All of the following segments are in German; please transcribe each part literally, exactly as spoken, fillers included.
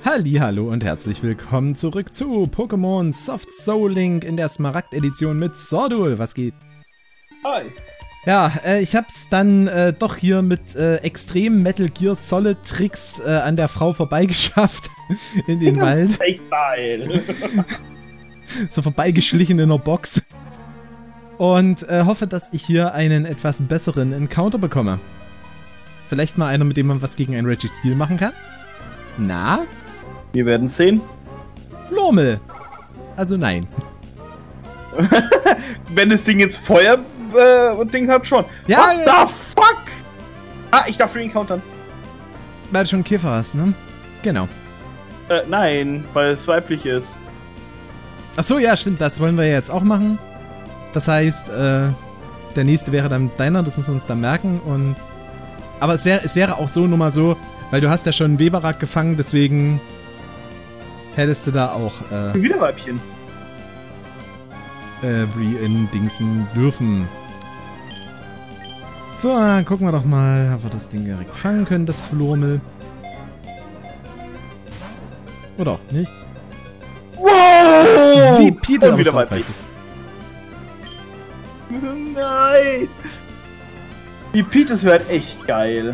Hallihallo und herzlich willkommen zurück zu Pokémon Soft Soul Link in der Smaragd-Edition mit Sordul. Was geht? Hi. Ja, äh, ich hab's dann äh, doch hier mit äh, extremen Metal Gear Solid Tricks äh, an der Frau vorbeigeschafft in den das Wald. Ist echt geil. So vorbeigeschlichen in einer Box. Und äh, hoffe, dass ich hier einen etwas besseren Encounter bekomme. Vielleicht mal einer, mit dem man was gegen ein Registeel machen kann? Na? Wir werden sehen. Flormel. Also nein. Wenn das Ding jetzt Feuer äh, und Ding hat, schon. Ja, What ja. the fuck? Ah, ich darf ihn countern. Weil du schon Kiffer hast, ne? Genau. Äh, nein, weil es weiblich ist. Achso, ja, stimmt. Das wollen wir jetzt auch machen. Das heißt, äh, der nächste wäre dann deiner. Das müssen wir uns dann merken. Und aber es wäre es wäre auch so nur mal so, weil du hast ja schon einen Weberak gefangen, deswegen hättest du da auch äh, Wieder Weibchen. äh, re-in-dingsen dürfen. So, dann gucken wir doch mal, ob wir das Ding direkt fangen können, das Flormel. Oder auch nicht. Wow! Wie Peter Und wieder aber weiblich. Nein! Wie Pete, das wäre halt echt geil.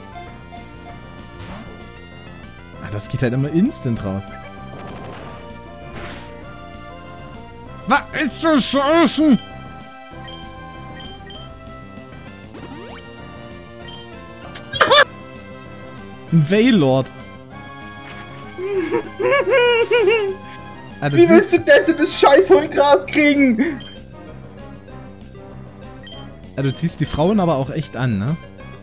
Ah, das geht halt immer instant raus. Was ist so scheiße? Ein Wailord. Ah, Wie willst du das in das scheiß Hohlgras kriegen? Ah, du ziehst die Frauen aber auch echt an, ne?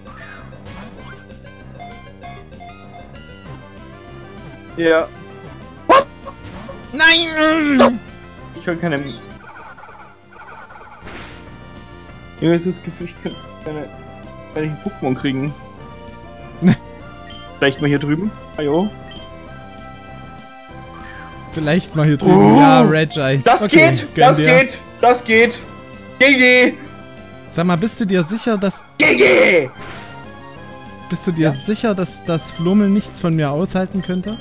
Ja. Nein! Ich kann keine... Ich habe das Gefühl, ich kann keine... Kann ich einen Pokémon kriegen? Vielleicht mal hier drüben? Ajo. Vielleicht mal hier drüben. Oh, ja, Reggie. Das okay, geht! gönn Das dir. geht! Das geht! G G! Sag mal, bist du dir sicher, dass... G G! Bist du dir Ja? sicher, dass das Flumel nichts von mir aushalten könnte?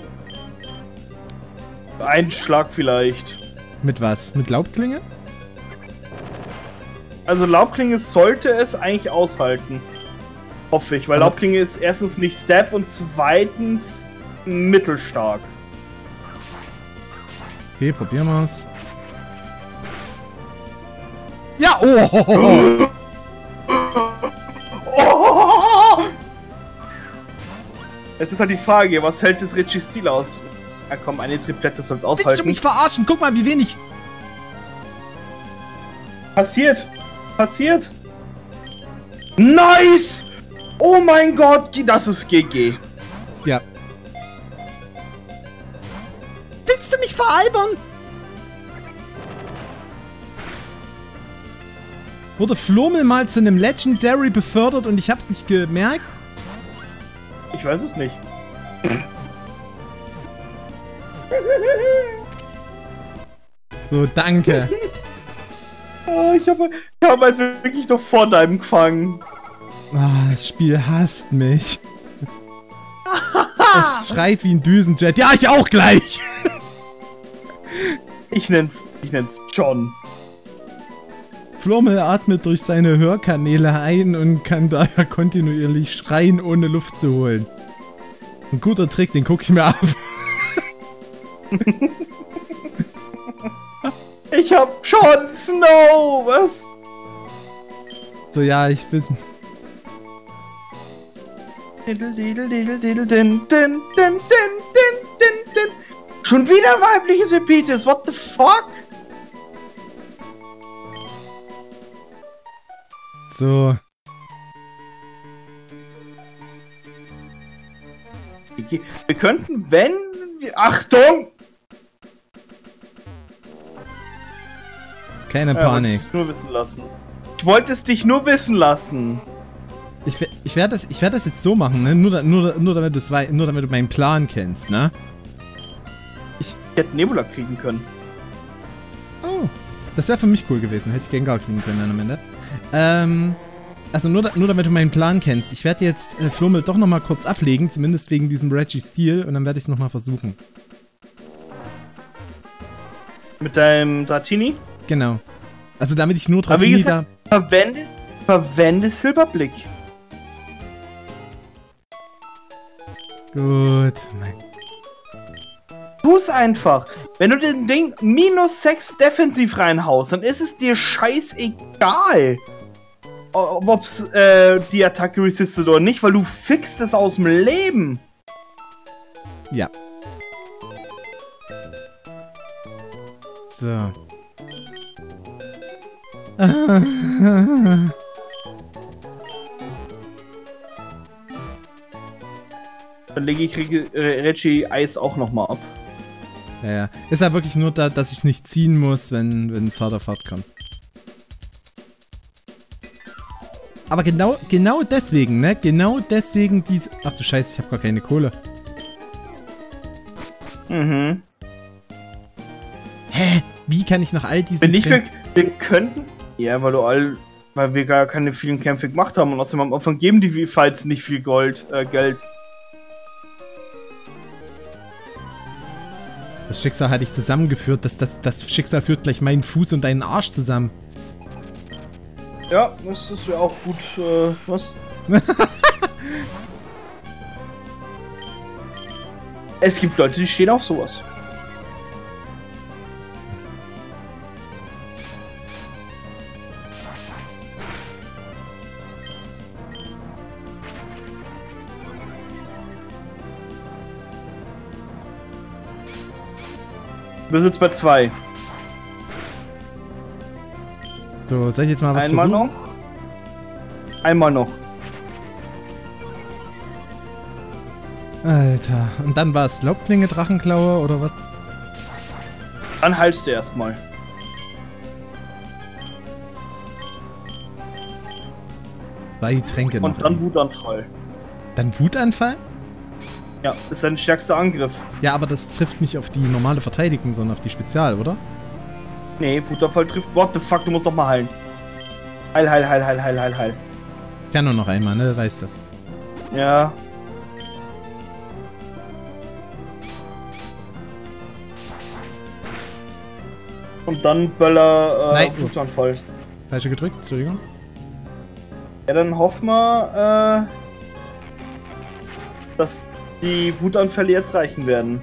Ein Schlag vielleicht. Mit was? Mit Laubklinge? Also Laubklinge sollte es eigentlich aushalten. Hoffe ich, weil Aber- Laubklinge ist erstens nicht Stab und zweitens mittelstark. Okay, probieren wir's. Ja, oh! Oh! Jetzt ist halt die Frage, was hält das Registeel aus? Ja komm, eine Triplette soll es Willst du aushalten. mich verarschen? Guck mal, wie wenig... Passiert! Passiert! Nice! Oh mein Gott, das ist G G. Ja. Willst du mich veralbern? Wurde Flomel mal zu einem Legendary befördert und ich hab's nicht gemerkt? Ich weiß es nicht. So, danke. Oh, ich habe ich hab also wirklich noch vor deinem gefangen. Ah, das Spiel hasst mich. Es schreit wie ein Düsenjet. Ja, ich auch gleich. Ich nenn's, ich nenn's John. Flormel atmet durch seine Hörkanäle ein und kann daher kontinuierlich schreien, ohne Luft zu holen. Das ist ein guter Trick, den gucke ich mir ab. Ich hab Jon Snow, was? So, ja, ich will's... Diddle, diddle, diddle, diddle, din, din, din, din, din, din, din. Schon wieder weibliches Epites, what the fuck? So. Wir könnten, wenn wir... Achtung! Keine Ja, Panik. wollte ich nur wissen lassen. Ich wollte es dich nur wissen lassen. Ich, we- ich werde das, ich werd das jetzt so machen, ne? Nur, da, nur, nur, damit du's wei- nur damit du meinen Plan kennst, ne? Ich hätte Nebula kriegen können. Oh. Das wäre für mich cool gewesen. Hätte ich Gengar kriegen können dann am Ende. Ähm. also nur, nur damit du meinen Plan kennst. Ich werde jetzt äh, Flummel doch nochmal kurz ablegen, zumindest wegen diesem Reggie Steel, und dann werde ich es nochmal versuchen. Mit deinem Dratini? Genau. Also damit ich nur Dratini gesagt, da... Verwende, verwende Silberblick. Gut. Nein. Tu's einfach. Wenn du den Ding minus sechs defensiv reinhaust, dann ist es dir scheißegal, ob's äh, die Attacke resistet oder nicht, weil du fixst es aus dem Leben. Ja. So. Dann lege ich Reggie Eis auch nochmal ab. Ja, ja. Ist ja wirklich nur da, dass ich nicht ziehen muss, wenn, wenn es hart auf hart kommt. Aber genau, genau deswegen, ne? Genau deswegen die... Ach du Scheiße, ich habe gar keine Kohle. Mhm. Hä? Wie kann ich nach all diesen... Wenn nicht, wir, wir könnten... Ja, weil du all... Weil wir gar keine vielen Kämpfe gemacht haben und außerdem am Anfang geben die Fights nicht viel Gold, äh, Geld. Das Schicksal hatte ich zusammengeführt. Das, das, das Schicksal führt gleich meinen Fuß und deinen Arsch zusammen. Ja, das ist ja auch gut, äh, was? Es gibt Leute, die stehen auf sowas. Wir sind jetzt bei zwei. So, soll ich jetzt mal was Einmal versuchen? noch. Einmal noch. Alter. Und dann war es Laubklinge, Drachenklaue oder was? Dann haltst du erstmal. Zwei Tränke noch. Und dann Wutanfall. Dann Wutanfall? Ja, ist dein stärkster Angriff. Ja, aber das trifft nicht auf die normale Verteidigung, sondern auf die Spezial, oder? Nee, Wutanfall trifft. What the fuck, du musst doch mal heilen. Heil, heil, heil, heil, heil, heil, heil. Ich kann nur noch einmal, ne? Weißt du. Ja. Und dann Böller, äh, Nein. Wutanfall. Falsche gedrückt, Entschuldigung. Ja, dann hoffen wir, äh, dass die Wutanfälle jetzt reichen werden.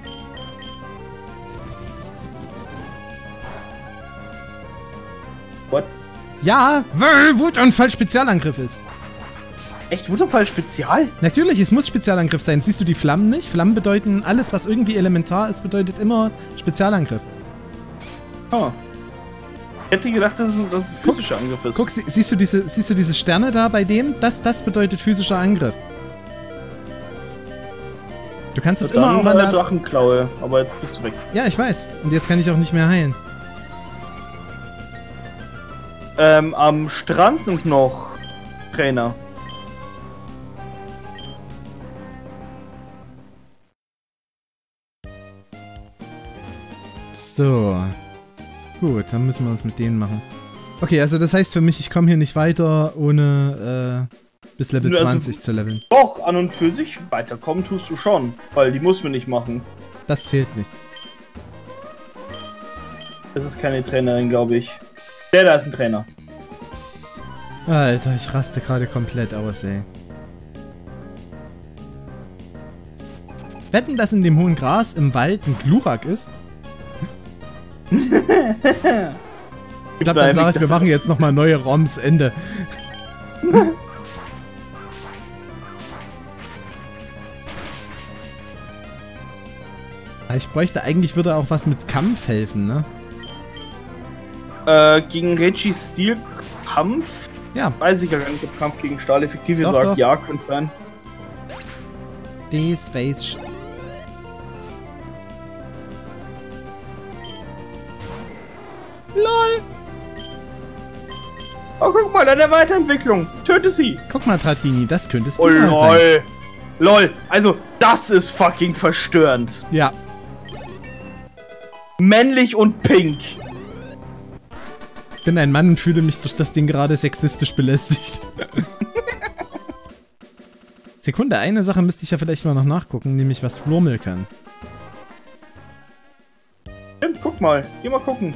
What? Ja, weil Wutanfall Spezialangriff ist. Echt? Wutanfall Spezial? Natürlich, es muss Spezialangriff sein. Siehst du die Flammen nicht? Flammen bedeuten, alles was irgendwie elementar ist, bedeutet immer Spezialangriff. Oh. Ich hätte gedacht, dass es, dass es ein physischer Angriff ist. Guck, sie, siehst du diese, siehst du diese Sterne da bei dem? Das, das bedeutet physischer Angriff. Du kannst es ja, immer auch an der Drachenklaue, aber jetzt bist du weg. Ja, ich weiß. Und jetzt kann ich auch nicht mehr heilen. Ähm, am Strand sind noch Trainer. So. Gut, dann müssen wir uns mit denen machen. Okay, also das heißt für mich, ich komme hier nicht weiter, ohne äh, bis Level also, zwanzig zu leveln. Doch, an und für sich weiterkommen tust du schon, weil die muss man nicht machen. Das zählt nicht. Das ist keine Trainerin, glaube ich. Der da ist ein Trainer. Alter, ich raste gerade komplett aus, ey. Wetten, dass in dem hohen Gras im Wald ein Glurak ist? Ich glaube, dann sage ich, wir machen jetzt nochmal neue ROMs, Ende. Ich bräuchte eigentlich, würde auch was mit Kampf helfen, ne? Äh, gegen Reggie Steel Kampf? Ja. Weiß ich ja gar nicht, ob Kampf gegen Stahl effektiv ist. Doch, Sagt doch. ja, könnte sein. D-Space. LOL! Oh, guck mal, eine Weiterentwicklung. Töte sie. Guck mal, Dratini, das könntest du Oh, mal sein. lol. Lol. Also, das ist fucking verstörend. Ja. Männlich und pink. bin ein Mann und fühle mich durch das Ding gerade sexistisch belästigt. Sekunde, eine Sache müsste ich ja vielleicht mal noch nachgucken, nämlich was Flurmel kann. Stimmt, guck mal. Geh mal gucken.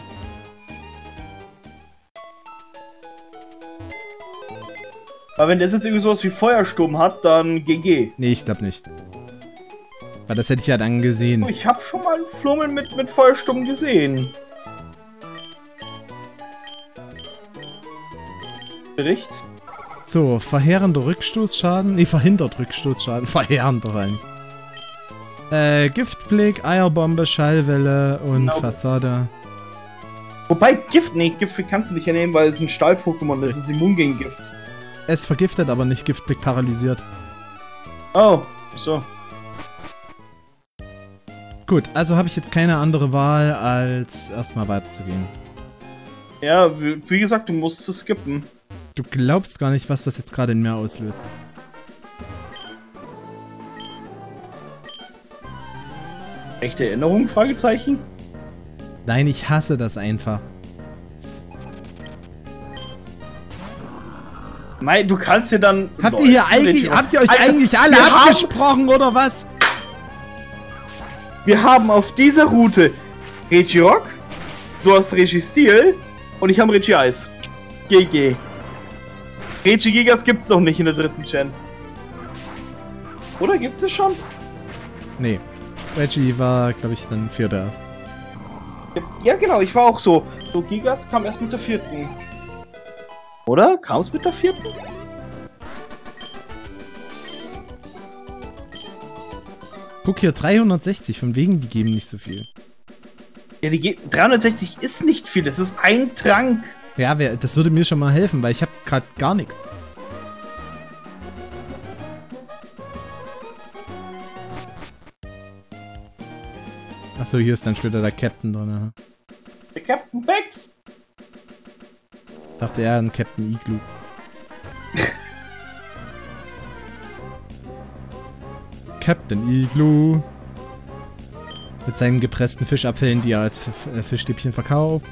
Aber wenn das jetzt irgendwie sowas wie Feuersturm hat, dann G G. Nee, ich glaube nicht. Weil das hätte ich ja dann gesehen. Oh, ich habe schon mal einen Flurmel mit, mit Feuersturm gesehen. Bericht? So, verheerender Rückstoßschaden. Nee, verhindert Rückstoßschaden. Verheerender rein. Äh, Giftblick, Eierbombe, Schallwelle und genau. Fassade. Wobei, Gift, nee, Gift kannst du nicht nehmen, weil es ein Stahl-Pokémon ist. Es ist immun gegen Gift. Es vergiftet, aber nicht Giftblick paralysiert. Oh, so. Gut, also habe ich jetzt keine andere Wahl, als erstmal weiterzugehen. Ja, wie, wie gesagt, du musst es skippen. Du glaubst gar nicht, was das jetzt gerade in mir auslöst. Echte Erinnerung? Fragezeichen? Nein, ich hasse das einfach. Mei, du kannst dir dann... Habt ihr hier eigentlich, habt ihr euch Alter, eigentlich alle abgesprochen, haben, oder was? Wir haben auf dieser Route Regirock, du hast Registeel und ich habe Regi-Eis. G G. Regigigas gibt's noch nicht in der dritten Gen. Oder gibt's es schon? Nee. Reggie war, glaube ich, dann vierter erst. Ja, genau, ich war auch so. So, Gigas kam erst mit der vierten. Oder? Kam es mit der vierten? Guck hier, dreihundertsechzig, von wegen, die geben nicht so viel. Ja, die geben... dreihundertsechzig ist nicht viel, das ist ein Trank. Ja, das würde mir schon mal helfen, weil ich habe gerade gar nichts. Achso, hier ist dann später der Captain drin. Der Captain Bex! Dachte er, ein Captain Igloo. Captain Igloo. Mit seinen gepressten Fischabfällen, die er als Fischstäbchen verkauft.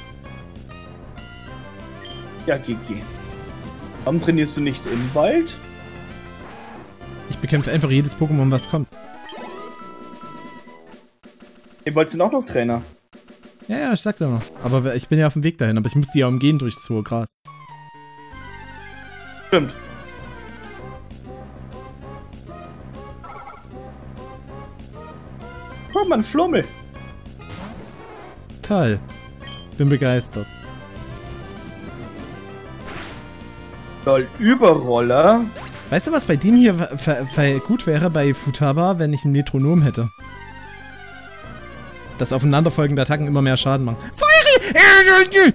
Ja, G G. Warum trainierst du nicht im Wald? Ich bekämpfe einfach jedes Pokémon, was kommt. Im Wald sind auch noch Trainer. Ja, ja, ich sag ja noch. Aber ich bin ja auf dem Weg dahin, aber ich muss die ja umgehen durchs hohe Gras. Stimmt. Guck mal, ein Flummel. Toll. Bin begeistert. Toll, Überroller. Weißt du, was bei dem hier gut wäre bei Futaba, wenn ich ein Metronom hätte? Dass aufeinanderfolgende Attacken immer mehr Schaden machen. Feueri!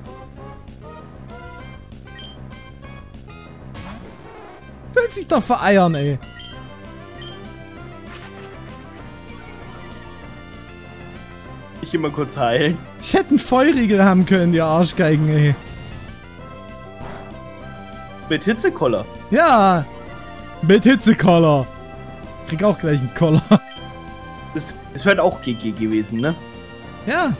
Will sich doch vereiern, ey. Ich geh mal kurz heilen. Ich hätte einen Feurigel haben können, die Arschgeigen, ey. Mit Hitzekoller. Ja, mit Hitzekoller. Krieg auch gleich einen Koller. Das, das wäre auch G G gewesen, ne? Ja.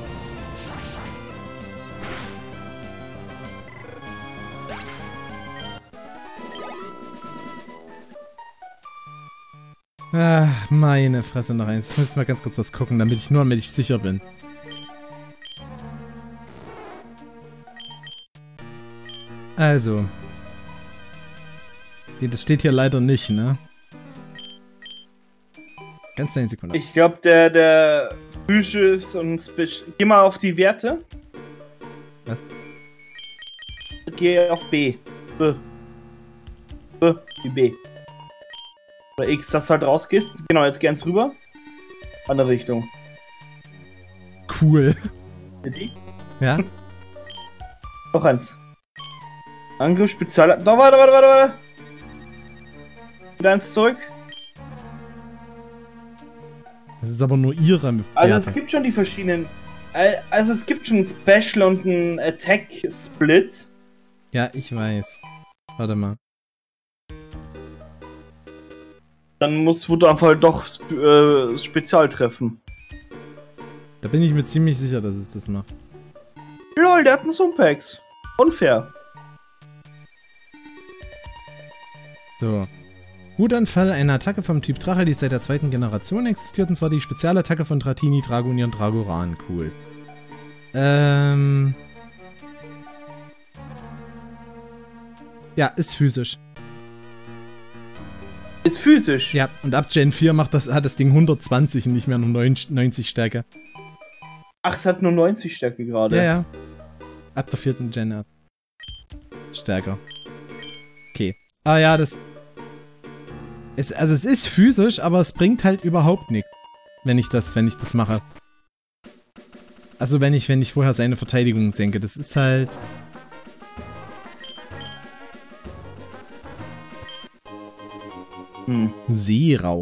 Ach, meine Fresse noch eins. Ich muss jetzt mal ganz kurz was gucken, damit ich nur damit ich sicher bin. Also. Nee, das steht hier leider nicht, ne? Ganz kleine Sekunde. Ich glaube, der, der Büschels und Spisch. Geh mal auf die Werte. Was? Geh auf B. B. B. Wie B. Oder X, dass du halt rausgehst. Genau, jetzt geh eins rüber. Andere Richtung. Cool. Die? Ja? Noch eins. Angriff, Spezial... Doch, warte, warte, warte, warte. Wieder eins zurück. Das ist aber nur ihre Werte. Also es gibt schon die verschiedenen... Also es gibt schon ein Special und ein Attack-Split. Ja, ich weiß. Warte mal. Dann muss Wutterfall doch Sp äh, Spezial treffen. Da bin ich mir ziemlich sicher, dass es das macht. LOL! lol, der hat einen Sumpex. Unfair. So. Wutanfall, eine Attacke vom Typ Drache, die seit der zweiten Generation existiert, und zwar die Spezialattacke von Dratini, Dragonier und Dragoran. Cool. Ähm... Ja, ist physisch. Ist physisch? Ja, und ab Gen vier macht das, hat das Ding hundertzwanzig und nicht mehr nur neunzig Stärke. Ach, es hat nur neunzig Stärke gerade. Ja, ja. Ab der vierten Gen erst. Stärker. Okay. Ah ja, das... Es, also es ist physisch, aber es bringt halt überhaupt nichts, wenn ich das, wenn ich das mache. Also wenn ich, wenn ich vorher seine Verteidigung senke. Das ist halt... Hm. Seerauch.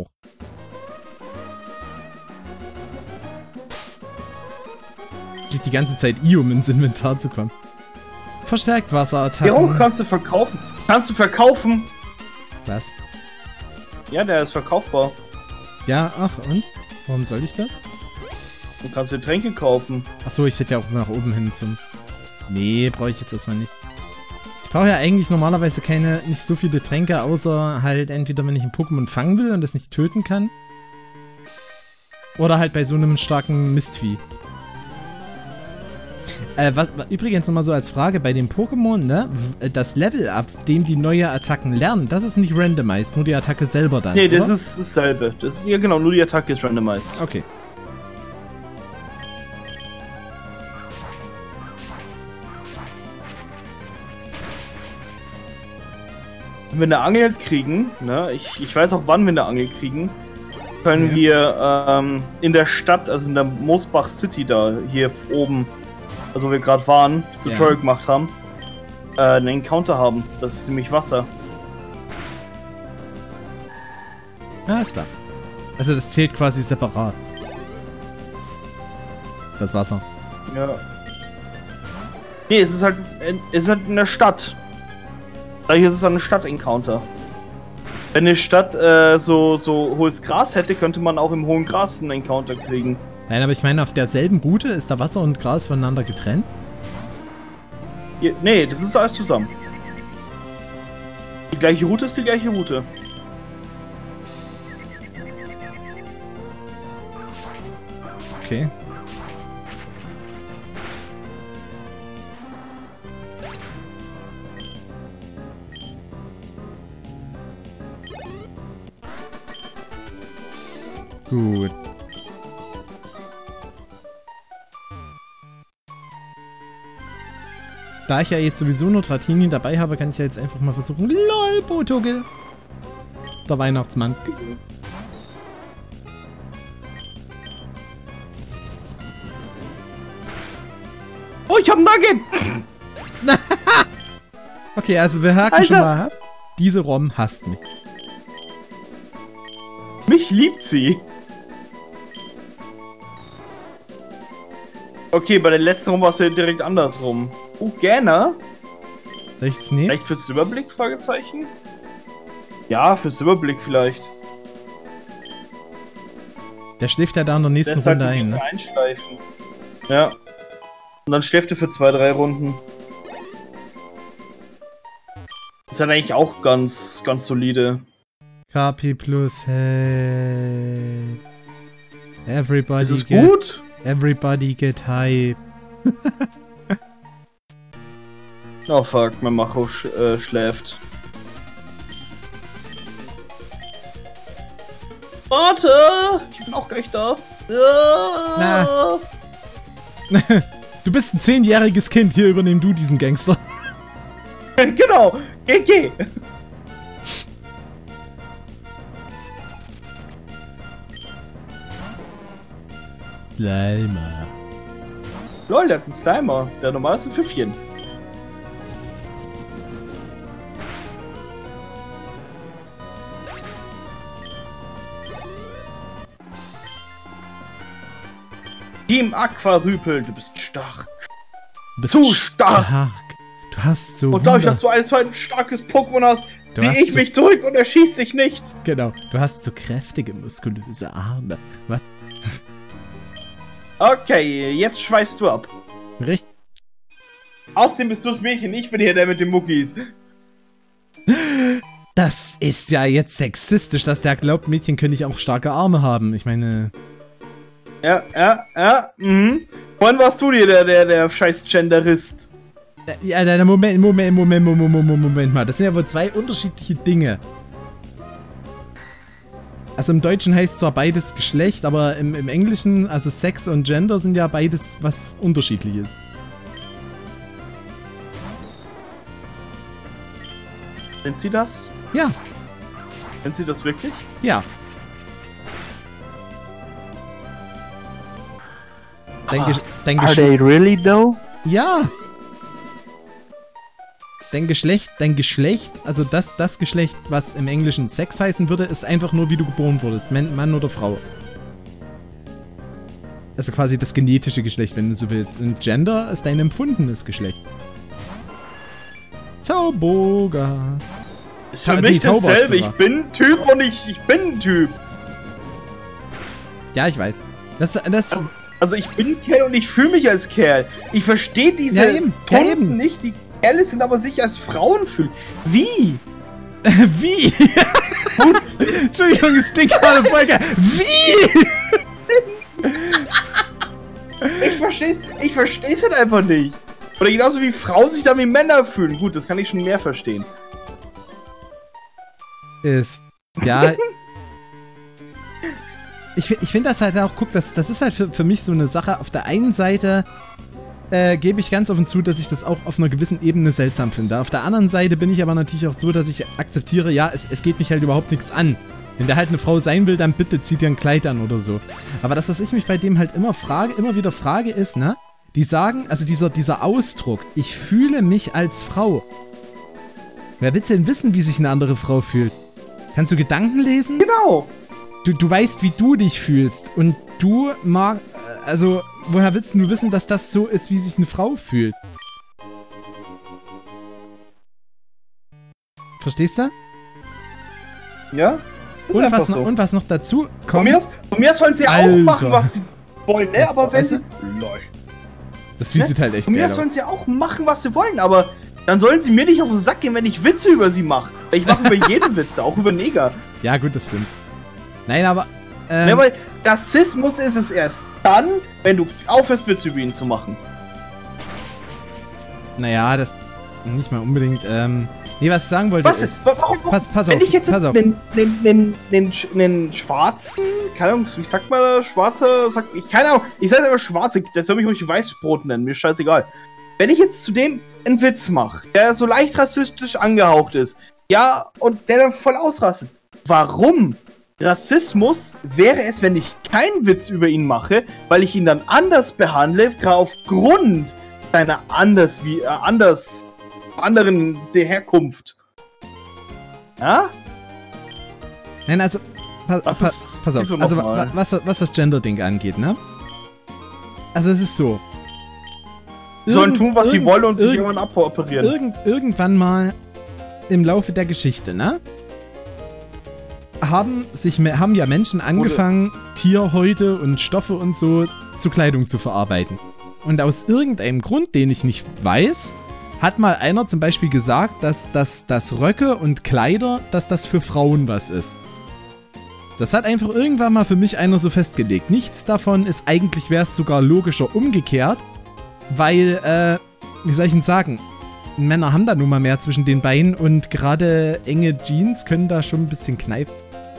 Geht die ganze Zeit I, um ins Inventar zu kommen. Verstärkt Wasserattacken. Seerauch kannst du verkaufen. Kannst du verkaufen? Was? Ja, der ist verkaufbar. Ja, ach und? Warum soll ich das? Du kannst dir Tränke kaufen. Achso, ich hätte ja auch nach oben hin zum... Nee, brauche ich jetzt erstmal nicht. Ich brauche ja eigentlich normalerweise keine, nicht so viele Tränke, außer halt entweder, wenn ich ein Pokémon fangen will und das nicht töten kann. Oder halt bei so einem starken Mistvieh. Äh, was, übrigens nochmal so als Frage, bei den Pokémon, ne, das Level-Up, dem die neue Attacken lernen, das ist nicht randomized, nur die Attacke selber dann, Nee, das oder? ist dasselbe. Das, ja genau, nur die Attacke ist randomized. Okay. Wenn wir eine Angel kriegen, ne, ich, ich weiß auch wann wir eine Angel kriegen, können Ja. wir ähm, in der Stadt, also in der Moosbach City da, hier oben, also wo wir gerade waren, das Ja. Tutorial gemacht haben, äh, einen Encounter haben. Das ist nämlich Wasser. Ja, ist klar. Also das zählt quasi separat. Das Wasser. Ja. Nee, es ist halt, es ist halt in der Stadt. Da hier ist es ein Stadt-Encounter. Wenn eine Stadt äh, so, so hohes Gras hätte, könnte man auch im hohen Gras einen Encounter kriegen. Nein, aber ich meine, auf derselben Route ist da Wasser und Gras voneinander getrennt? Hier, nee, das ist alles zusammen. Die gleiche Route ist die gleiche Route. Okay. Gut. Da ich ja jetzt sowieso nur Dratini dabei habe, kann ich ja jetzt einfach mal versuchen. LOL, Botogel! Der Weihnachtsmann. Oh, ich hab ein Nugget! Okay, also wir haken Alter. schon mal ab. Diese ROM hasst mich. Mich liebt sie. Okay, bei der letzten Rum war es ja direkt andersrum. Oh, gerne. Soll ich das nehmen? Vielleicht für Silberblick? Fragezeichen? Ja, für Silberblick vielleicht. Der schläft ja da in der nächsten Der ist halt Runde ein, ne? einschleifen. Ja. Und dann schläft er für zwei, drei Runden. Ist halt eigentlich auch ganz, ganz solide. K P plus, hey. Everybody Ist es get, gut? Everybody get hype. Oh fuck, mein Macho sch äh, schläft. Warte! Ich bin auch gleich da. Na. Du bist ein zehnjähriges Kind, hier übernehm du diesen Gangster. Genau! Geh, geh! Slimer. Lol, der hat einen Slimer. Der normal ist ein Pfiffchen. Team Aquarüpel, du bist stark. Du bist Zu stark. stark. Du hast so Und dadurch, wunder- dass du eines so ein starkes Pokémon hast, Du ziehe hast ich so- mich zurück und er schießt dich nicht. Genau. Du hast so kräftige, muskulöse Arme. Was? Okay, jetzt schweifst du ab. Richtig? Außerdem bist du das Mädchen, ich bin hier der mit den Muckis. Das ist ja jetzt sexistisch, dass der glaubt, Mädchen können nicht auch starke Arme haben. Ich meine... Ja, ja, ja, mhm. Wann warst du dir der, der, der scheiß Genderist? Ja, ja, Moment, Moment, Moment, Moment, Moment, Moment mal. Das sind ja wohl zwei unterschiedliche Dinge. Also im Deutschen heißt zwar beides Geschlecht, aber im, im Englischen, also Sex und Gender sind ja beides was Unterschiedliches. Nennt sie das? Ja. Nennt sie das wirklich? Ja. Dein, Ge dein Are they really though? Ja. Dein Geschlecht, dein Geschlecht, also das, das Geschlecht, was im Englischen Sex heißen würde, ist einfach nur, wie du geboren wurdest. Mann, Mann oder Frau. Also quasi das genetische Geschlecht, wenn du so willst. Und Gender ist dein empfundenes Geschlecht. Tauboga. Ist für mich dasselbe. Ich bin ein Typ und ich, ich bin ein Typ. Ja, ich weiß. Das, das... Also, also ich bin ein Kerl und ich fühle mich als Kerl. Ich verstehe diese ja, eben. Ja, eben. nicht, die Kerle sind aber sich als Frauen fühlen. Wie? Wie? Entschuldigung, das Ding gerade voll geil. Wie? Ich versteh's, ich versteh's halt einfach nicht. Oder genauso wie Frauen sich da wie Männer fühlen. Gut, das kann ich schon mehr verstehen. Ist. Ja. ich ich finde das halt auch, guck, das, das ist halt für, für mich so eine Sache. Auf der einen Seite äh, gebe ich ganz offen zu, dass ich das auch auf einer gewissen Ebene seltsam finde. Auf der anderen Seite bin ich aber natürlich auch so, dass ich akzeptiere, ja, es, es geht mich halt überhaupt nichts an. Wenn der halt eine Frau sein will, dann bitte zieht ihr ein Kleid an oder so. Aber das, was ich mich bei dem halt immer frage, immer wieder frage, ist, ne? Die sagen, also dieser, dieser Ausdruck, ich fühle mich als Frau. Wer will denn wissen, wie sich eine andere Frau fühlt? Kannst du Gedanken lesen? Genau. Du, du weißt, wie du dich fühlst. Und du mag, also, woher willst du wissen, dass das so ist, wie sich eine Frau fühlt? Verstehst du? Ja. Und was, so. noch, und was noch dazu kommt. Von mir, aus, von mir aus sollen sie Alter. auch machen, was sie wollen, ne? Aber wenn weißt sie. Lol. Das Vieh ne? sieht halt echt Von mir aus sollen sie auch machen, was sie wollen, aber dann sollen sie mir nicht auf den Sack gehen, wenn ich Witze über sie mache. Ich mache über jeden Witze, auch über Neger. Ja, gut, das stimmt. Nein, aber. Ähm, ja, weil Rassismus ist es erst dann, wenn du aufhörst, Witze über ihn zu machen. Naja, das. Nicht mal unbedingt, ähm. Nee, was ich sagen wollte was ist... Warum, pass, pass wenn auf, ich jetzt pass auf. Den, den, den, den, den schwarzen, keine Ahnung, wie sagt man da, schwarze, sagt, ich, keine Ahnung, ich sage aber schwarze, das soll mich ruhig Weißbrot nennen, mir ist scheißegal. Wenn ich jetzt zu dem einen Witz mache, der so leicht rassistisch angehaucht ist, ja, und der dann voll ausrastet, warum? Rassismus wäre es, wenn ich keinen Witz über ihn mache, weil ich ihn dann anders behandle, gerade aufgrund seiner anders, wie, äh, anders... anderen der Herkunft. Ja? Nein, also, pa was pa ist, pass auf, also wa was, was das Gender-Ding angeht, ne? Also es ist so. Sie sollen tun, was sie wollen und sich irgendwann aboperieren. Irgend irgendwann mal im Laufe der Geschichte, ne? Haben, sich, haben ja Menschen angefangen, Oder Tierhäute und Stoffe und so zu Kleidung zu verarbeiten. Und aus irgendeinem Grund, den ich nicht weiß, hat mal einer zum Beispiel gesagt, dass, dass, dass Röcke und Kleider, dass das für Frauen was ist. Das hat einfach irgendwann mal für mich einer so festgelegt. Nichts davon ist, eigentlich wäre es sogar logischer umgekehrt, weil, äh, wie soll ich denn sagen, Männer haben da nun mal mehr zwischen den Beinen und gerade enge Jeans können da schon ein bisschen kneifen.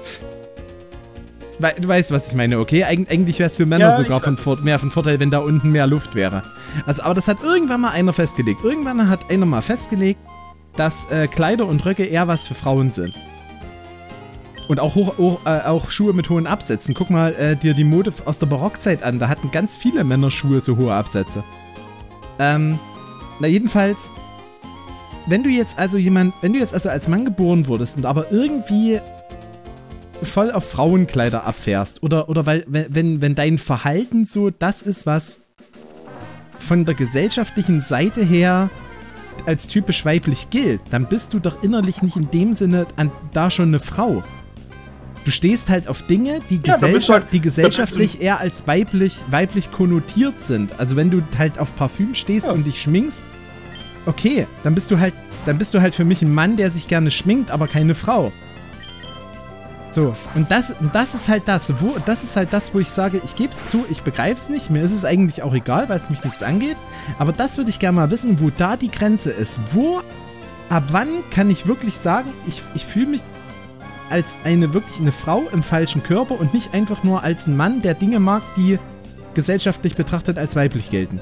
Weil, du weißt, was ich meine, okay? Eig eigentlich wäre es für Männer ja, sogar von mehr von Vorteil, wenn da unten mehr Luft wäre. Also, aber das hat irgendwann mal einer festgelegt. Irgendwann hat einer mal festgelegt, dass äh, Kleider und Röcke eher was für Frauen sind. Und auch, hoch, hoch, äh, auch Schuhe mit hohen Absätzen. Guck mal äh, dir die Mode aus der Barockzeit an. Da hatten ganz viele Männer Schuhe so hohe Absätze. Ähm, na jedenfalls, wenn du jetzt also jemand, wenn du jetzt also als Mann geboren wurdest und aber irgendwie voll auf Frauenkleider abfährst oder, oder weil, wenn, wenn dein Verhalten so das ist, was von der gesellschaftlichen Seite her als typisch weiblich gilt, dann bist du doch innerlich nicht in dem Sinne an, da schon eine Frau. Du stehst halt auf Dinge, die, ja, Gesellschaft, halt, die gesellschaftlich eher als weiblich, weiblich konnotiert sind. Also wenn du halt auf Parfüm stehst ja. und dich schminkst, okay, dann bist du halt, dann bist du halt für mich ein Mann, der sich gerne schminkt, aber keine Frau. So, und das, und das ist halt das, wo, das ist halt das, wo ich sage, ich gebe es zu, ich begreife es nicht, mir ist es eigentlich auch egal, weil es mich nichts angeht, aber das würde ich gerne mal wissen, wo da die Grenze ist. Wo, ab wann kann ich wirklich sagen, ich, ich fühle mich als eine wirklich eine Frau im falschen Körper und nicht einfach nur als ein Mann, der Dinge mag, die gesellschaftlich betrachtet als weiblich gelten.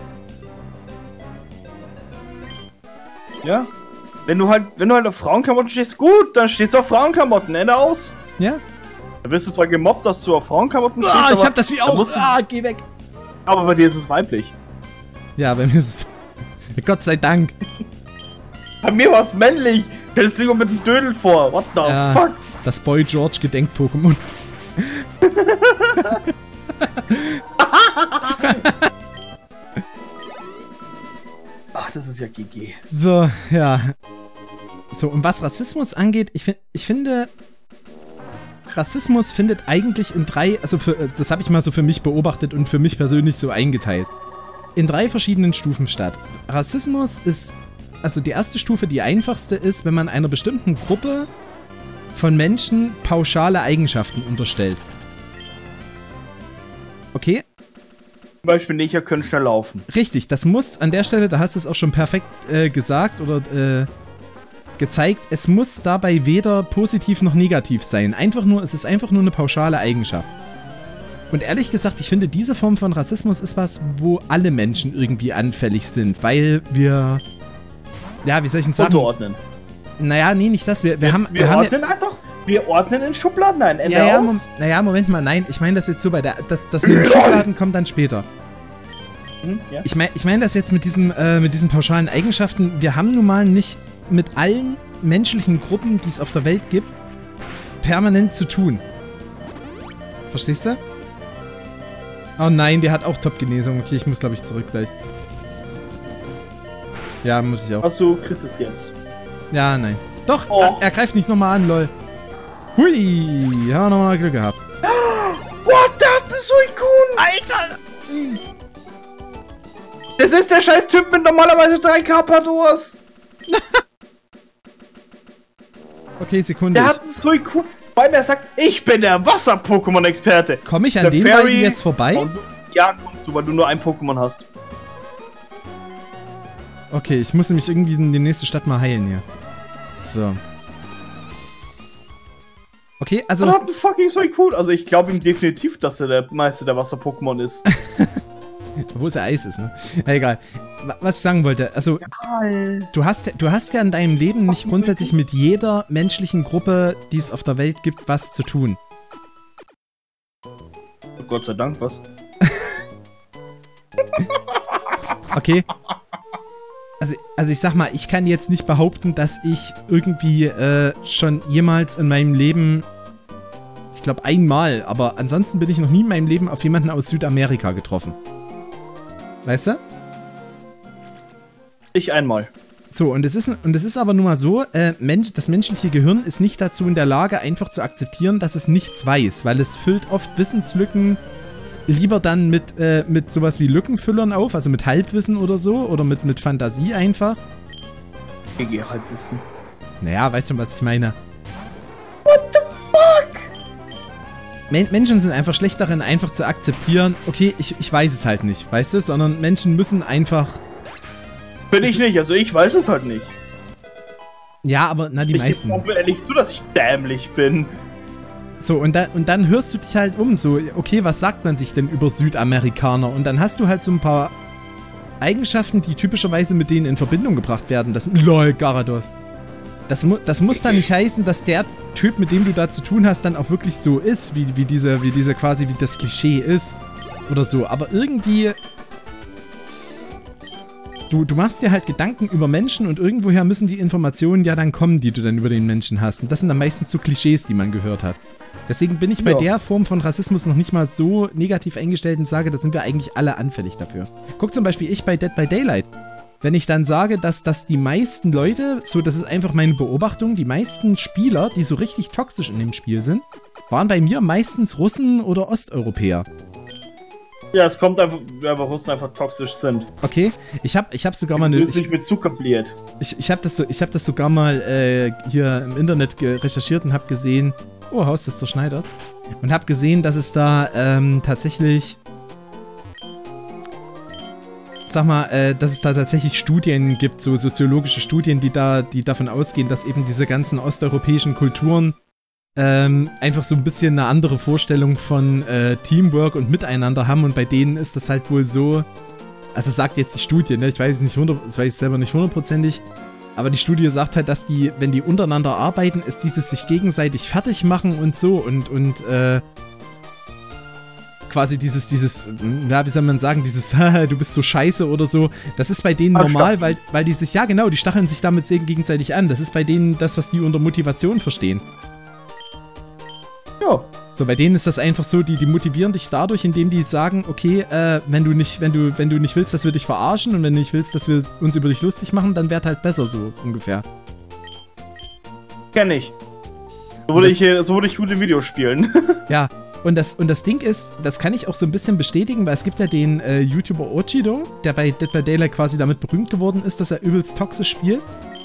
Ja. Wenn du halt, wenn du halt auf Frauenklamotten stehst, gut, dann stehst du auf Frauenklamotten, Ende aus. Ja? Da wirst du zwar gemobbt, dass du auf Frauenklamotten stehst, Ah, ich aber hab das wie auch. musst du, Ah, geh weg. aber bei dir ist es weiblich. Ja, bei mir ist es... Gott sei Dank. Bei mir war es männlich. Stellst du mit dem Dödel vor. What the Ja, fuck? das Boy George Gedenk-Pokémon. Ach, das ist ja G G. So, ja. So, und was Rassismus angeht, ich, find, ich finde... Rassismus findet eigentlich in drei... Also, für, das habe ich mal so für mich beobachtet und für mich persönlich so eingeteilt. In drei verschiedenen Stufen statt. Rassismus ist... Also, die erste Stufe, die einfachste ist, wenn man einer bestimmten Gruppe von Menschen pauschale Eigenschaften unterstellt. Okay? Zum Beispiel Neger können schnell laufen. Richtig, das muss an der Stelle, da hast du es auch schon perfekt äh, gesagt oder äh, gezeigt, es muss dabei weder positiv noch negativ sein. Einfach nur, es ist einfach nur eine pauschale Eigenschaft. Und ehrlich gesagt, ich finde, diese Form von Rassismus ist was, wo alle Menschen irgendwie anfällig sind, weil wir, ja, wie soll ich denn sagen? Unterordnen. Naja, nee, nicht das, wir, wir, Wir, haben... wir, wir haben ordnen einfach, wir ordnen in Schubladen ein, Ende ja, ja, aus. Mom naja, Moment mal, nein, ich meine das jetzt so bei der, das, das mit den Schubladen kommt dann später. Hm, ja. Ich meine ich mein das jetzt mit, diesem, äh, mit diesen pauschalen Eigenschaften. Wir haben nun mal nicht mit allen menschlichen Gruppen, die es auf der Welt gibt, permanent zu tun. Verstehst du? Oh nein, der hat auch Top-Genesung. Okay, ich muss, glaube ich, zurück gleich. Ja, muss ich auch. Was du kriegst jetzt. Ja, nein. Doch, Oh. er, er greift nicht nochmal an, lol. Hui, haben wir nochmal Glück gehabt. What, das ist so cool! Alter! Das ist der scheiß Typ mit normalerweise drei Carpadors. Okay, Sekunde. Der Ich, hat einen Suicune, weil er sagt, ich bin der Wasser-Pokémon-Experte. Komme ich an Der dem Fairy- beiden jetzt vorbei? Und du- Ja, kommst du, weil du nur ein Pokémon hast. Okay, ich muss nämlich irgendwie in die nächste Stadt mal heilen hier. So. Okay, Also, also... er hat einen fucking Suicune. Also ich glaube ihm definitiv, dass er der Meister der Wasser-Pokémon ist. Wo es ja Eis ist, ne? Na, egal. Was ich sagen wollte, also... Geil. Du hast, du hast ja in deinem Leben nicht grundsätzlich mit jeder menschlichen Gruppe, die es auf der Welt gibt, was zu tun. Gott sei Dank, was? Okay? Also, also ich sag mal, ich kann jetzt nicht behaupten, dass ich irgendwie äh, schon jemals in meinem Leben, ich glaube einmal, aber ansonsten bin ich noch nie in meinem Leben auf jemanden aus Südamerika getroffen. Weißt du? Ich einmal. So, und es ist, und es ist aber nun mal so, äh, Mensch, das menschliche Gehirn ist nicht dazu in der Lage, einfach zu akzeptieren, dass es nichts weiß, weil es füllt oft Wissenslücken lieber dann mit, äh, mit sowas wie Lückenfüllern auf, also mit Halbwissen oder so, oder mit, mit Fantasie einfach. G G Halbwissen. Naja, weißt du, was ich meine? What the fuck? Men Menschen sind einfach schlecht darin, einfach zu akzeptieren, okay, ich, ich weiß es halt nicht, weißt du? Sondern Menschen müssen einfach... Bin ich nicht, also ich weiß es halt nicht. Ja, aber na, die Ich meisten. gebe mir ehrlich zu, dass ich dämlich bin. So, und, da, und dann hörst du dich halt um, so, okay, was sagt man sich denn über Südamerikaner? Und dann hast du halt so ein paar Eigenschaften, die typischerweise mit denen in Verbindung gebracht werden. Das, lol, Garados. Das, mu das muss dann nicht heißen, dass der Typ, mit dem du da zu tun hast, dann auch wirklich so ist, wie, wie diese, wie diese quasi, wie das Klischee ist. Oder so, aber irgendwie... Du, du machst dir halt Gedanken über Menschen und irgendwoher müssen die Informationen ja dann kommen, die du dann über den Menschen hast. Und das sind dann meistens so Klischees, die man gehört hat. Deswegen bin ich bei Ja. der Form von Rassismus noch nicht mal so negativ eingestellt und sage, da sind wir eigentlich alle anfällig dafür. Guck zum Beispiel ich bei Dead by Daylight. Wenn ich dann sage, dass, dass die meisten Leute, so das ist einfach meine Beobachtung, die meisten Spieler, die so richtig toxisch in dem Spiel sind, waren bei mir meistens Russen oder Osteuropäer. Ja, es kommt einfach, weil Russen einfach toxisch sind. Okay, ich habe ich hab sogar mal eine... Du bist nicht mit Zucker bliert. Ich, ich habe das, so, ich hab das sogar mal äh, hier im Internet recherchiert und habe gesehen... Oh, Haus des Zerschneiders. Und habe gesehen, dass es da ähm, tatsächlich... Sag mal, äh, dass es da tatsächlich Studien gibt, so soziologische Studien, die da, die davon ausgehen, dass eben diese ganzen osteuropäischen Kulturen ähm, einfach so ein bisschen eine andere Vorstellung von äh, Teamwork und Miteinander haben und bei denen ist das halt wohl so, also sagt jetzt die Studie, ne, ich weiß es nicht hundert, das weiß ich selber nicht hundertprozentig, aber die Studie sagt halt, dass die, wenn die untereinander arbeiten, ist dieses sich gegenseitig fertig machen und so und, und, äh, quasi dieses, dieses, ja, wie soll man sagen, dieses, haha, du bist so scheiße oder so, das ist bei denen normal, weil, weil die sich, ja genau, die stacheln sich damit gegenseitig an, das ist bei denen das, was die unter Motivation verstehen. Ja. So, bei denen ist das einfach so, die, die motivieren dich dadurch, indem die sagen, okay, äh, wenn du nicht, wenn du, wenn du nicht willst, dass wir dich verarschen und wenn du nicht willst, dass wir uns über dich lustig machen, dann wird halt besser so, ungefähr. Kenn ich. So würde ich, so würde ich gute Videos spielen. Ja, und das, und das Ding ist, das kann ich auch so ein bisschen bestätigen, weil es gibt ja den äh, YouTuber Ochido, der bei Dead by Daylight quasi damit berühmt geworden ist, dass er übelst toxisch spielt.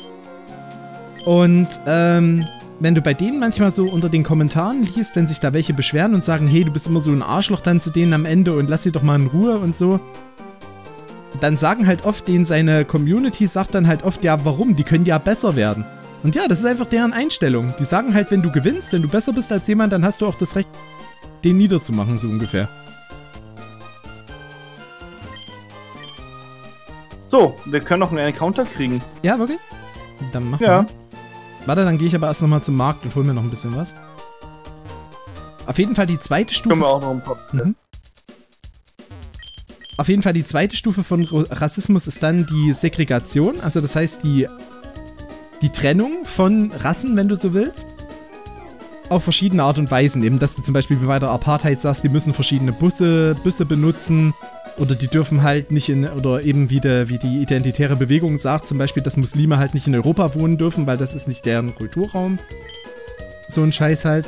Und, ähm... wenn du bei denen manchmal so unter den Kommentaren liest, wenn sich da welche beschweren und sagen, hey, du bist immer so ein Arschloch dann zu denen am Ende und lass sie doch mal in Ruhe und so, dann sagen halt oft denen seine Community, sagt dann halt oft, ja, warum? Die können ja besser werden. Und ja, das ist einfach deren Einstellung. Die sagen halt, wenn du gewinnst, wenn du besser bist als jemand, dann hast du auch das Recht, den niederzumachen, so ungefähr. So, wir können noch einen Encounter kriegen. Ja, wirklich? Dann machen Ja. wir. Warte, dann gehe ich aber erst nochmal zum Markt und hol mir noch ein bisschen was. Auf jeden Fall die zweite Stufe... Können wir auch noch ein paar... Mhm. Auf jeden Fall die zweite Stufe von Rassismus ist dann die Segregation. Also das heißt die, die Trennung von Rassen, wenn du so willst. Auf verschiedene Art und Weisen. Eben, dass du zum Beispiel wie bei der Apartheid sagst, die müssen verschiedene Busse, Busse benutzen. Oder die dürfen halt nicht in, oder eben wie, de, wie die identitäre Bewegung sagt, zum Beispiel, dass Muslime halt nicht in Europa wohnen dürfen, weil das ist nicht deren Kulturraum. So ein Scheiß halt.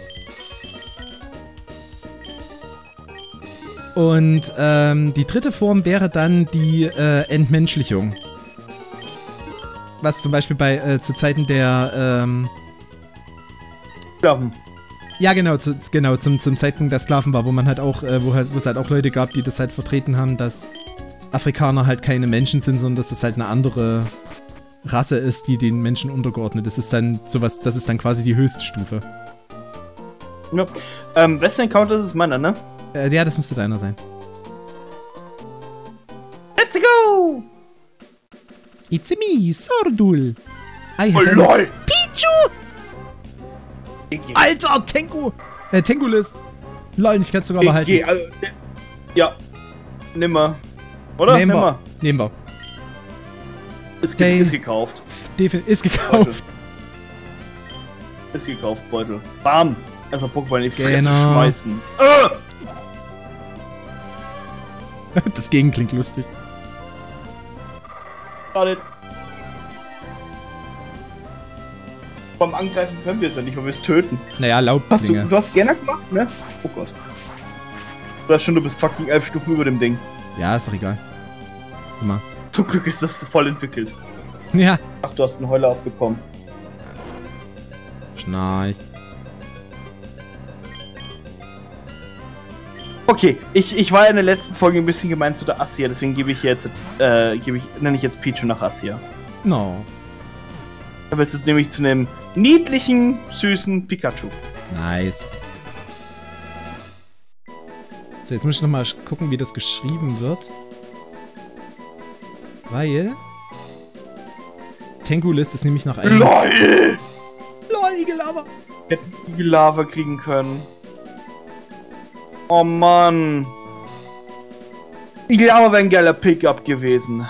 Und ähm, die dritte Form wäre dann die äh, Entmenschlichung. Was zum Beispiel bei, äh, zu Zeiten der, ähm... Sklaven. Ja, genau, zu, genau zum, zum Zeitpunkt der Sklaven war, wo man halt auch, äh, wo, halt, wo es halt auch Leute gab, die das halt vertreten haben, dass Afrikaner halt keine Menschen sind, sondern dass es halt eine andere Rasse ist, die den Menschen untergeordnet ist. Das ist dann sowas, das ist dann quasi die höchste Stufe. Ja. Ähm, Western Encounter ist es meiner, ne? Äh, ja, das müsste deiner sein. Let's go! It's me, Sordul. I Oh, have a- lol! Pichu! Alter, Tengu! Äh, Tengulis! Lol, ich kann's sogar behalten. Geh, also, ja. Nimmer. Oder? Nehmen wir. Nimmer. Nehmen wir. Ist, ge Okay. ist gekauft. Defin ist gekauft. Ist gekauft, Beutel. Bam! Erstmal Pokémon in die Fresse Genau. schmeißen. Äh! Das Gegen klingt lustig. Warte. Beim Angreifen können wir es ja nicht, weil wir es töten. Naja, Hast du, Laubklinge. du hast gerne gemacht, ne? Oh Gott. Du hast schon, du bist fucking elf Stufen über dem Ding. Ja, ist doch egal. Guck mal. Zum Glück ist das voll entwickelt. Ja. Ach, du hast einen Heuler abbekommen. Schnarch. Okay, ich, ich war in der letzten Folge ein bisschen gemein zu der Assia, deswegen gebe ich jetzt, äh, gebe ich, nenne ich jetzt Pichu nach Assia. No. Da wird es nämlich zu einem niedlichen, süßen Pikachu. Nice. So, jetzt muss ich nochmal gucken, wie das geschrieben wird. Weil... Tengulist ist nämlich nach einem... LOL! LOL, Igelaber! Hätten die Lava kriegen können. Oh Mann. Igelaber wäre ein geiler Pickup gewesen.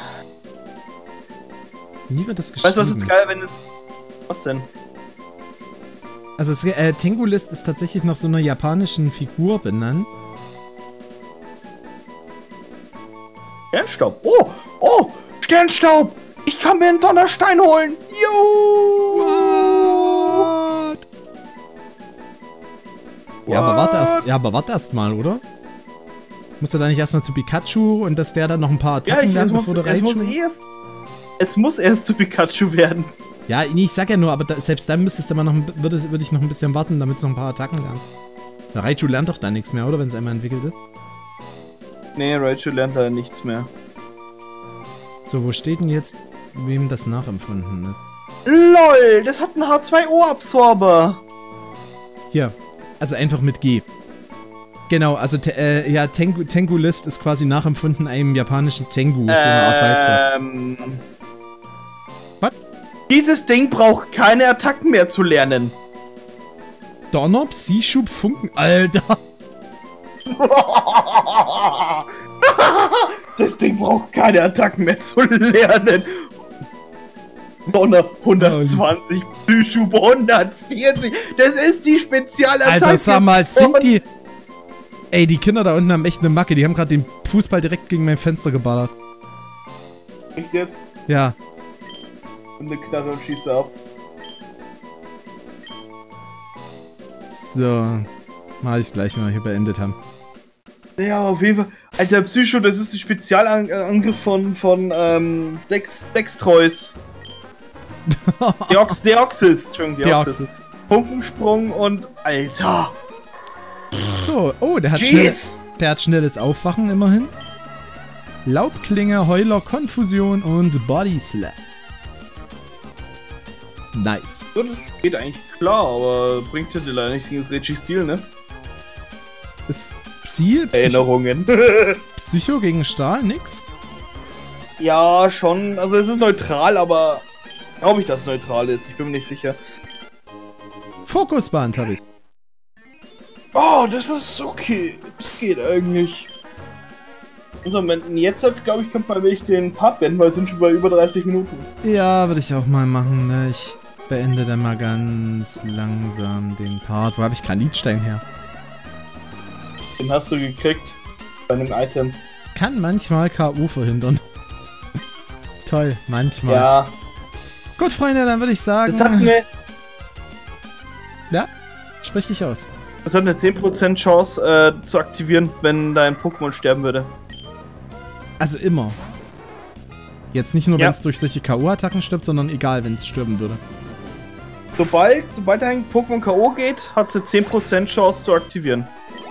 Wie wird das geschrieben? Weißt du, was ist geil, wenn es... Was denn? Also, es, äh, Tengulist ist tatsächlich nach so einer japanischen Figur benannt. Sternstaub. Oh! Oh! Sternstaub! Ich kann mir einen Donnerstein holen! Jo! What? Ja, aber warte erst, ja, aber warte erst mal, oder? Musst du da nicht erstmal zu Pikachu und dass der dann noch ein paar Attacken ja, lernt, muss, bevor du es muss Raichu... erst, es muss erst zu Pikachu werden. Ja, nee, ich sag ja nur, aber da, selbst dann müsstest du mal noch, würde, würde ich noch ein bisschen warten, damit es noch ein paar Attacken lernt. Der Raichu lernt doch da nichts mehr, oder? Wenn es einmal entwickelt ist. Nee, Raichu lernt da nichts mehr. So, wo steht denn jetzt, wem das nachempfunden ist? LOL, das hat einen H zwei O-Absorber. Hier, also einfach mit G. Genau, also äh, ja, Tengu, Tengu List ist quasi nachempfunden einem japanischen Tengu, so eine Art Waldcrab. Ähm... Was? Dieses Ding braucht keine Attacken mehr zu lernen. Donner, Psyschub, Funken, Alter. Das Ding braucht keine Attacken mehr zu lernen. Donner hundertzwanzig, Psyschub hundertvierzig. Das ist die Spezialattacke. Alter, sag mal, sind die... Ey, die Kinder da unten haben echt eine Macke. Die haben gerade den Fußball direkt gegen mein Fenster geballert. Echt jetzt? Ja. Und eine Knarre und schieße ab. So. Mach ich gleich mal hier beendet haben. Ja, auf jeden Fall. Alter, Psycho, das ist ein Spezialangriff von, von ähm, Dex, Dextroys. Deox, Deoxys, Entschuldigung, Deoxys. Deoxys. Pumpensprung und... Alter! So, oh, der hat, Jeez. schnell, der hat schnelles Aufwachen immerhin. Laubklinge, Heuler, Konfusion und Body Slap. Nice. So, das geht eigentlich klar, aber bringt dir leider nichts gegen das Reggie-Stil, ne? Ist Ziel? Psycho, Erinnerungen. Psycho gegen Stahl? Nix? Ja, schon. Also es ist neutral, aber... Glaube ich, dass es neutral ist. Ich bin mir nicht sicher. Fokusband habe ich. Oh, das ist okay. Das geht eigentlich. Also, wenn jetzt hat, glaube ich, könnte man wirklich den Part beenden, weil es sind schon bei über dreißig Minuten. Ja, würde ich auch mal machen, ne? Ich beende dann mal ganz langsam den Part. Wo habe ich Granitstein her? Den hast du gekriegt. Bei einem Item. Kann manchmal K O verhindern. Toll, manchmal. Ja. Gut, Freunde, dann würde ich sagen... Das hat eine... Ja? Sprich dich aus. Das hat eine zehn Prozent Chance äh, zu aktivieren, wenn dein Pokémon sterben würde. Also immer. Jetzt nicht nur, Ja. wenn es durch solche K O-Attacken stirbt, sondern egal, wenn es sterben würde. Sobald, sobald dein Pokémon K O geht, hat sie zehn Prozent Chance zu aktivieren.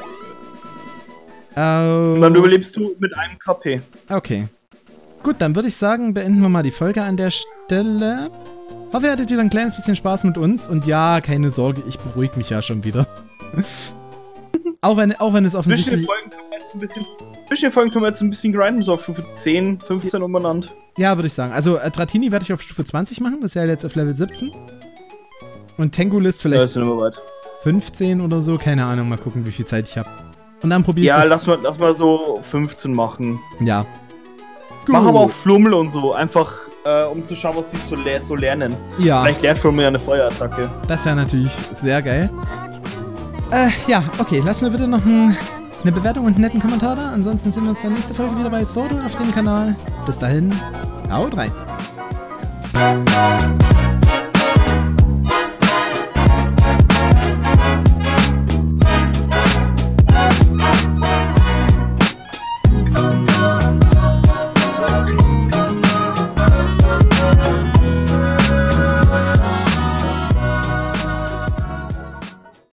Oh. Und dann überlebst du mit einem K P. Okay. Gut, dann würde ich sagen, beenden wir mal die Folge an der Stelle. Hoffe, ihr hattet wieder ein kleines bisschen Spaß mit uns. Und ja, keine Sorge, ich beruhige mich ja schon wieder. auch, wenn, auch wenn es Zwischen offensichtlich... den Folgen können wir jetzt ein bisschen, zwischen den Folgen können wir jetzt ein bisschen grinden, so auf Stufe zehn, fünfzehn umeinander. Ja, würde ich sagen. Also, äh, Dratini werde ich auf Stufe zwanzig machen. Das ist ja jetzt auf Level siebzehn. Und Tengu List Ja, vielleicht ist immer weit. fünfzehn oder so. Keine Ahnung, mal gucken, wie viel Zeit ich habe. Und dann probiere ich Ja, das... lass mal, lass mal so fünfzehn machen. Ja. Mach aber auch Flummel und so, einfach äh, um zu schauen, was die so, le so lernen. Ja, Vielleicht lernt Flummel ja eine Feuerattacke. das wäre natürlich sehr geil. Äh, ja, okay, lass mir bitte noch ein, eine Bewertung und einen netten Kommentar da. Ansonsten sehen wir uns dann nächste Folge wieder bei Sword Art auf dem Kanal. Bis dahin, haut rein.